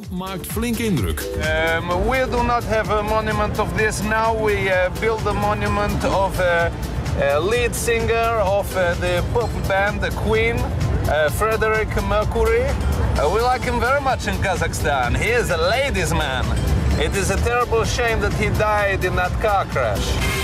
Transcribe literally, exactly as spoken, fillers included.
maakt flink indruk. Um, we do not have a monument of this now. We uh, build a monument of a, a lead singer of uh, the pop band, the Queen, uh, Frederick Mercury. Uh, we like him very much in Kazakhstan. He is a ladies' man. It is a terrible shame that he died in that car crash.